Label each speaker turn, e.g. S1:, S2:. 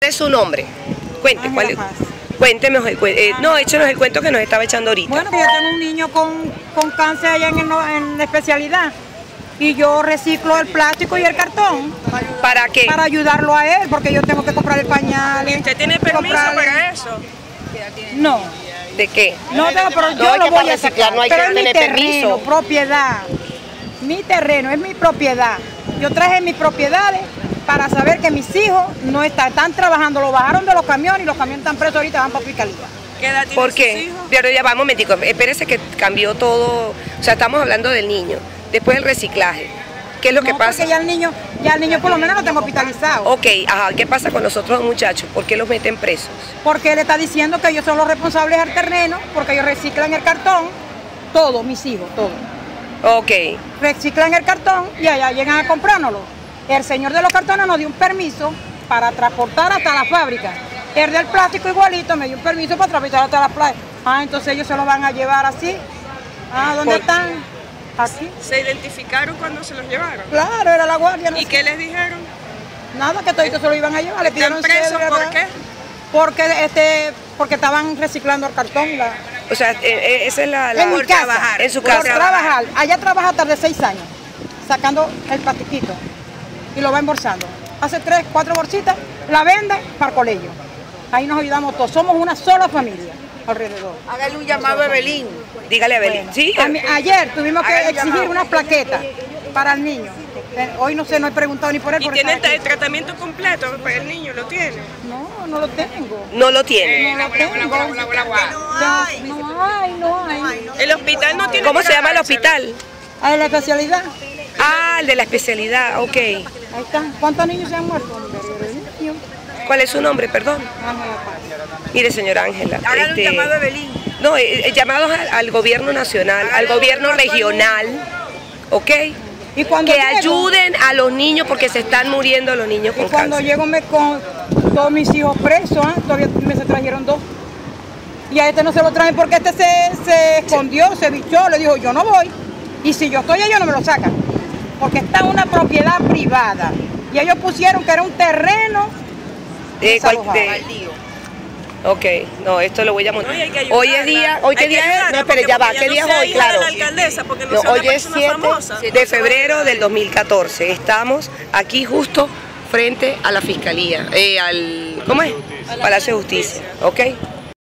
S1: ¿Cuál es su nombre? Cuente, ¿cuál es? Cuéntenos el cuento. No, échenos el cuento que nos estaba echando ahorita.
S2: Bueno, yo tengo un niño con cáncer allá en la especialidad y yo reciclo el plástico y el cartón.
S1: ¿Para qué?
S2: Para ayudarlo a él, porque yo tengo que comprar el pañal.
S3: ¿Y usted tiene permiso para eso?
S2: No.
S1: ¿De qué?
S2: No tengo, pero yo lo voy a reciclar,
S1: no hay
S2: pero
S1: que
S2: es mi
S1: tener
S2: terreno,
S1: permiso.
S2: propiedad. Mi terreno es mi propiedad. Yo traje mis propiedades para saber que mis hijos no están trabajando, lo bajaron de los camiones y los camiones están presos ahorita, van para fiscalía.
S3: ¿Qué edad tiene
S1: ¿Por
S3: sus
S1: qué?
S3: hijos?
S1: Pero ya va un momentico, espérese que cambió todo, o sea, estamos hablando del niño, después del reciclaje. ¿Qué es lo que pasa?
S2: Porque ya el niño por lo menos lo tengo hospitalizado.
S1: Ok, ajá, ¿qué pasa con los otros muchachos? ¿Por qué los meten presos?
S2: Porque él está diciendo que ellos son los responsables del terreno, porque ellos reciclan el cartón, todos, mis hijos, todos.
S1: Ok.
S2: Reciclan el cartón y allá llegan a comprárnoslo. El señor de los cartones nos dio un permiso para transportar hasta la fábrica. El del plástico igualito me dio un permiso para transportar hasta la playa. Ah, entonces ellos se lo van a llevar así. Ah, ¿dónde están? Aquí.
S3: ¿Se identificaron cuando se los llevaron?
S2: Claro, era la guardia. No
S3: ¿Y
S2: sé.
S3: qué les dijeron?
S2: Nada, que toditos se lo iban a llevar. Le
S3: ¿Están
S2: pidieron
S3: presos
S2: cédula,
S3: por
S2: ¿verdad?
S3: qué?
S2: Porque estaban reciclando el cartón.
S1: O sea, esa es la
S2: En mi
S1: por
S2: casa,
S1: trabajar, en su
S2: por
S1: casa.
S2: trabajar. Allá trabaja hasta de 6 años, sacando el plastiquito y lo va embolsando. Hace 3, 4 bolsitas, la vende para el colegio. Ahí nos ayudamos todos, somos una sola familia alrededor.
S4: Hágale un llamado a Evelyn.
S1: Dígale a Evelyn.
S2: Bueno,
S1: ¿Sí?
S2: ayer tuvimos que exigir una plaqueta para el niño. Hoy no sé, no he preguntado ni por él.
S3: ¿Y
S2: porque
S3: tiene
S2: está aquí.
S3: el tratamiento completo para el niño? ¿Lo tiene?
S2: No, no lo tengo.
S1: No lo tiene.
S2: No lo tengo. No hay.
S3: ¿El hospital no tiene?
S1: ¿Cómo se
S3: para
S1: llama el
S3: dárselo?
S1: hospital?
S2: ¿Hay la especialidad?
S1: Ah, el de la especialidad, ok.
S2: Ahí están. ¿Cuántos niños se han muerto?
S1: ¿Cuál es su nombre, perdón?
S2: Ángela Paz.
S1: Mire, señora Ángela.
S4: Hágale un llamado a Evelyn.
S1: No, llamados al gobierno nacional, al gobierno regional, ¿ok?
S2: Y cuando
S1: Que
S2: llego-
S1: ayuden a los niños porque se están muriendo los niños
S2: Y
S1: con
S2: cuando
S1: cáncer.
S2: llego con todos mis hijos presos, todavía me se trajeron 2. Y a este no se lo traen porque este se escondió, se bichó, le dijo yo no voy. Y si yo estoy ellos no me lo sacan. Porque está en una propiedad privada. Y ellos pusieron que era un terreno desalojado.
S1: Ok, no, esto lo voy a montar.
S3: No, y hay que
S1: Hoy es
S3: ayudarla.
S1: día, hoy qué
S3: Hay que
S1: día es,
S3: ayudarla,
S1: no, espere, ya va,
S3: porque
S1: ¿qué
S3: ella
S1: día
S3: no
S1: es
S3: sea
S1: hoy?
S3: hija de
S1: Claro.
S3: la alcaldesa, porque no
S1: No,
S3: sea una
S1: hoy es
S3: persona
S1: 7
S3: famosa.
S1: de febrero del 2014. Estamos aquí justo frente a la fiscalía, ¿cómo es? Palacio de Justicia, ¿ok?